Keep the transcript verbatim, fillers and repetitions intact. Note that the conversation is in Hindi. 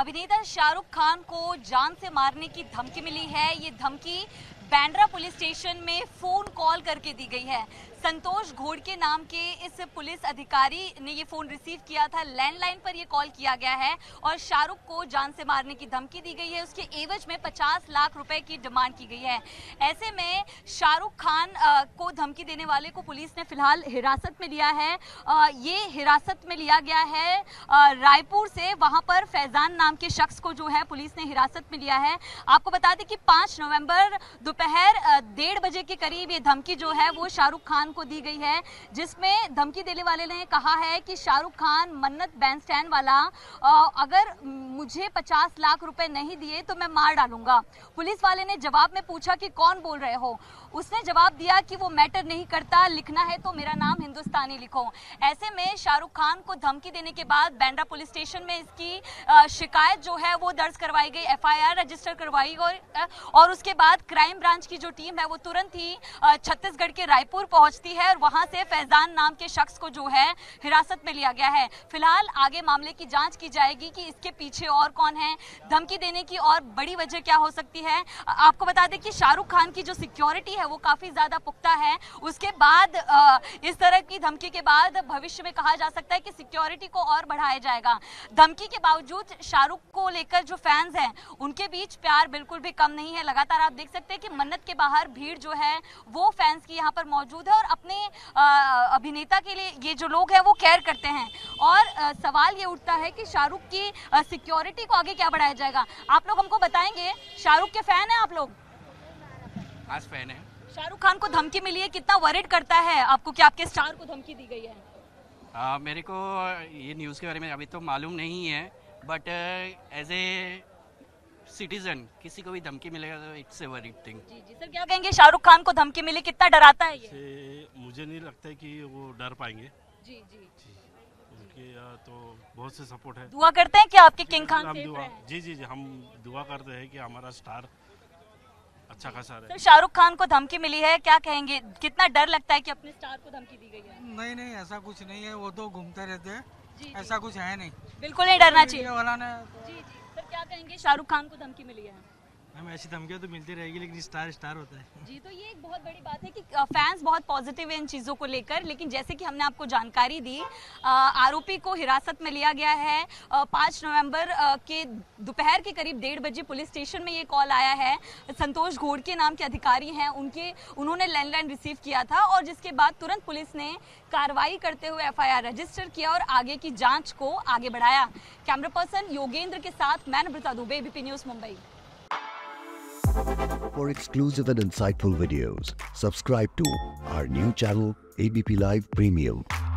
अभिनेता शाहरुख खान को जान से मारने की धमकी मिली है। ये धमकी बांद्रा पुलिस स्टेशन में फोन कॉल करके दी गई है। संतोष घोड़के नाम के इस पुलिस अधिकारी ने ये फोन रिसीव किया था। लैंडलाइन पर ये कॉल किया गया है और शाहरुख को जान से मारने की धमकी दी गई है। उसके एवज में पचास लाख रुपए की डिमांड की गई है। ऐसे में शाहरुख खान को धमकी देने वाले को पुलिस ने फिलहाल हिरासत में लिया है। ये हिरासत में लिया गया है रायपुर से। वहां पर फैजान नाम के शख्स को जो है पुलिस ने हिरासत में लिया है। आपको बता दें कि पांच नवंबर दोपहर डेढ़ बजे के करीब ये धमकी जो है वो शाहरुख खान को दी गई है, जिसमें धमकी देने वाले ने कहा है कि शाहरुख खान मन्नत बैंडस्टैंड वाला, अगर मुझे पचास लाख रुपए नहीं दिए तो मैं मार डालूंगा। पुलिस वाले ने जवाब में पूछा कि कौन बोल रहे हो। उसने जवाब दिया कि वो मैटर नहीं करता, लिखना है तो मेरा नाम हिंदुस्तानी लिखो। ऐसे में शाहरुख खान को धमकी देने के बाद बांद्रा पुलिस स्टेशन में इसकी शिकायत जो है वो दर्ज करवाई गई, एफ आई आर रजिस्टर करवाई गई और उसके बाद क्राइम ब्रांच की जो टीम है वो तुरंत ही छत्तीसगढ़ के रायपुर पहुंचती है और वहां से फैजान नाम के शख्स को जो है हिरासत में लिया गया है। फिलहाल आगे मामले की जांच की जाएगी कि इसके पीछे और कौन है, धमकी देने की और बड़ी वजह क्या हो सकती है। आपको बता दें कि शाहरुख खान की जो सिक्योरिटी है वो काफी ज्यादा पुख्ता है। उसके बाद इस तरह की धमकी के बाद भविष्य में कहा जा सकता है कि सिक्योरिटी को और बढ़ाया जाएगा। धमकी के बावजूद शाहरुख को लेकर जो फैंस हैं उनके बीच प्यार बिल्कुल भी कम नहीं है। लगातार आप देख सकते हैं कि मन्नत के बाहर भीड़ जो है वो फैंस की यहाँ पर मौजूद है और अपने अभिनेता के लिए ये जो लोग हैं वो केयर करते हैं। और सवाल ये उठता है कि शाहरुख की सिक्योरिटी को आगे क्या बढ़ाया जाएगा। आप लोग हमको बताएंगे, शाहरुख के फैन हैं आप लोग? आज फैन है। शाहरुख खान को धमकी मिली है, कितना वरिड करता है आपको कि आपके स्टार को धमकी दी गई है? आ, मेरे को ये न्यूज़ के बारे में अभी तो मालूम नहीं है, बट एज ए सिटीजन किसी को भी धमकी मिलेगा तो इट्स ए वरीड थिंग। जी जी सर, क्या कहेंगे? शाहरुख खान को धमकी मिली, कितना डराता है ये? मुझे नहीं लगता है कि वो डर पाएंगे। जी जी जी उनके तो बहुत से सपोर्ट है। दुआ करते हैं कि आपके किंग खान हम सेफ दुआ रहें। जी जी जी हम दुआ करते हैं कि हमारा स्टार अच्छा खासा रहे। सर, शाहरुख खान को धमकी मिली है, क्या कहेंगे? कितना डर लगता है कि अपने स्टार को धमकी दी गई है? नहीं नहीं ऐसा कुछ नहीं है, वो तो घूमते रहते हैं, जी, ऐसा कुछ है नहीं। बिल्कुल नहीं डरना चाहिए। वाला ने जी जी सर, क्या कहेंगे? शाहरुख खान को धमकी मिली है। हम ऐसी धमकियां तो मिलती रहेगी, लेकिन स्टार स्टार होता है। जी, तो ये एक बहुत बड़ी बात है कि फैंस बहुत पॉजिटिव है इन चीज़ों को लेकर। लेकिन जैसे कि हमने आपको जानकारी दी, आरोपी को हिरासत में लिया गया है। पाँच नवंबर के दोपहर के करीब डेढ़ बजे पुलिस स्टेशन में ये कॉल आया है। संतोष घोड़के नाम के अधिकारी हैं, उनके उन्होंने लैंडलाइन रिसीव किया था और जिसके बाद तुरंत पुलिस ने कार्रवाई करते हुए एफ आई आर रजिस्टर किया और आगे की जाँच को आगे बढ़ाया। कैमरा पर्सन योगेंद्र के साथ मैं Namrata Dubey, A B P news Mumbai. For exclusive and insightful videos, subscribe to our new channel A B P Live Premium.